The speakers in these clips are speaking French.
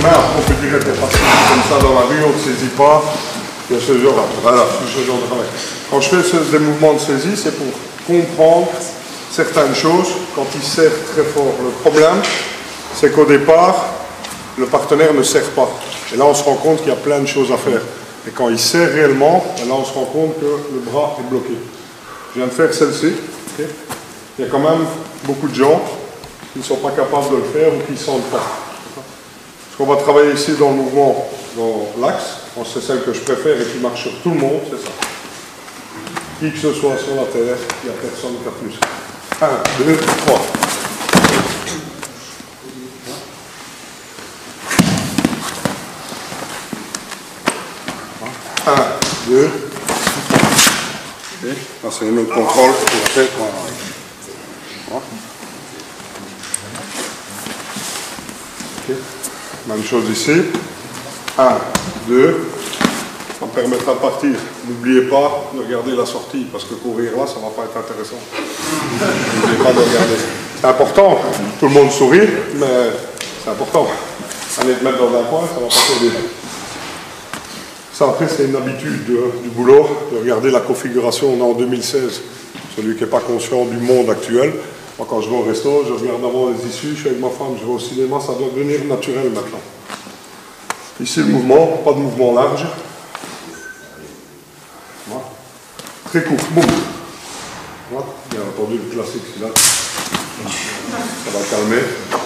main, on peut dire que c'est facile comme ça dans la rue, on ne saisit pas. Il y a ce genre, voilà, ce genre de travail. Quand je fais des mouvements de saisie, c'est pour comprendre certaines choses quand il serre très fort. Le problème, c'est qu'au départ, le partenaire ne serre pas. Et là, on se rend compte qu'il y a plein de choses à faire. Et quand il serre réellement, là, on se rend compte que le bras est bloqué. Je viens de faire celle-ci. Okay. Il y a quand même beaucoup de gens qui ne sont pas capables de le faire ou qui ne sentent pas. Ce qu'on va travailler ici dans le mouvement, dans l'axe, c'est celle que je préfère et qui marche sur tout le monde, c'est ça. Qui que ce soit sur la terre, il n'y a personne qui a plus. 1, 2, 3. 1, 2. Okay. Là, c'est une autre contrôle qu'on va faire. Voilà. Okay. Même chose ici. 1, 2. Ça me permettra de partir. N'oubliez pas de regarder la sortie, parce que courir là, ça ne va pas être intéressant. N'oubliez pas de regarder. C'est important. Tout le monde sourit, mais c'est important. Aller te mettre dans un coin, ça ne va pas t'aider. Ça, après, c'est une habitude du boulot, de regarder la configuration. On est en 2016. Celui qui n'est pas conscient du monde actuel. Moi, quand je vais au resto, je regarde avant les issues, je suis avec ma femme, je vais au cinéma, ça doit devenir naturel maintenant. Ici, le mouvement, pas de mouvement large. Voilà. Très court. Boum. Voilà. Bien entendu, le classique, c'est là. Ça va calmer.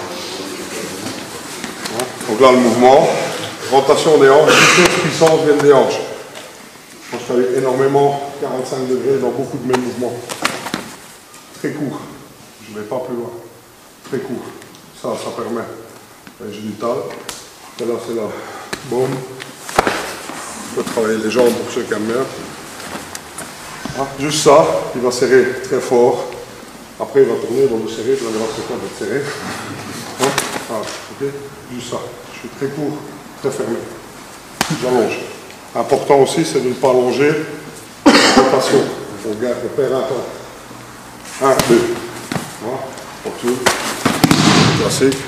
Voilà. Donc là, le mouvement. Rotation des hanches, vitesse, puissance viennent des hanches. Moi, je travaille énormément 45 degrés dans beaucoup de mes mouvements. Très court. Je ne vais pas plus loin. Très court. Ça permet. J'ai du tal. Et là, c'est là. Boum. On peut travailler les jambes pour ceux qui aiment bien. Ah, juste ça, il va serrer très fort. Après, il va tourner, il va le serrer, vous allez voir ce qu'on va serrer. Ah, ok. Juste ça. Je suis très court. Très fermé. J'allonge. Important aussi, c'est de ne pas allonger la rotation. On perd un temps. 1, 2. Voilà. Pour tout. Classique.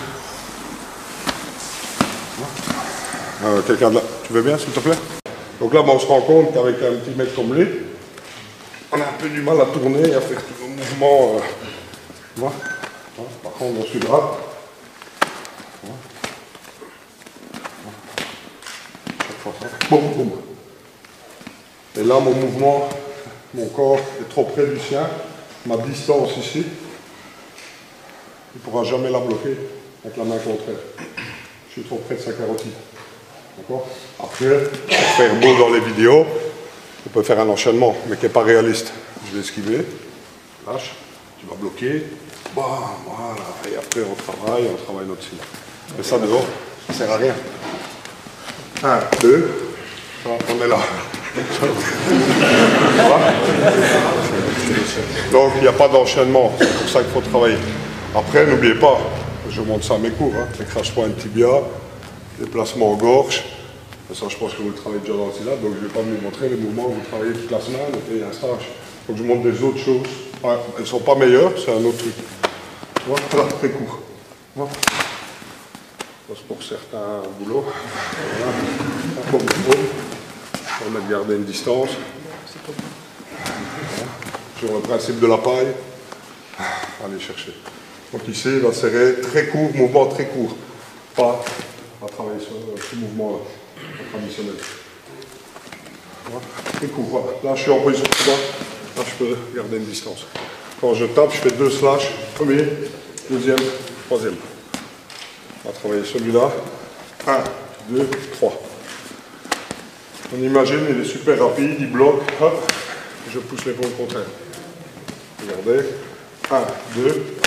Voilà. Quelqu'un de là. Tu veux bien, s'il te plaît? Donc là, on se rend compte qu'avec un petit mec comme lui, on a un peu du mal à tourner et à faire tout le mouvement. Voilà. Voilà. Par contre, on suit droit. Boum, boum. Et là, mon mouvement, mon corps est trop près du sien. Ma distance ici, il ne pourra jamais la bloquer avec la main contraire. Je suis trop près de sa carotide. D'accord? Après, pour faire beau dans les vidéos, on peut faire un enchaînement, mais qui n'est pas réaliste. Je vais esquiver. Lâche. Tu vas bloquer. Bam, voilà. Et après, on travaille notre cible. Mais ça, dehors, ça ne sert à rien. 1, 2. On est là. Donc il n'y a pas d'enchaînement, c'est pour ça qu'il faut travailler. Après, n'oubliez pas, je montre ça à mes cours, écrase point tibia, déplacement gorge. Et ça, je pense que vous le travaillez déjà dans le syllabe, donc je ne vais pas vous montrer les mouvements où vous travaillez toute la semaine et un stage. Donc je vous montre des autres choses. Ouais, elles ne sont pas meilleures, c'est un autre truc. Voilà, très court. Voilà. C'est pour certains boulots. Voilà. Boum, boum. On a gardé une distance. Voilà. Sur le principe de la paille. Allez chercher. Donc ici, il va serrer très court, mouvement très court. Pas à travailler sur ce mouvement-là, traditionnel. Voilà. Très court, voilà. Là, je suis en position de droite. Là, je peux garder une distance. Quand je tape, je fais 2 slash. Premier, deuxième, troisième. On va travailler celui-là. 1, 2, 3. On imagine, il est super rapide, il bloque, hop, je pousse l'épaule contraire. Regardez. 1, 2,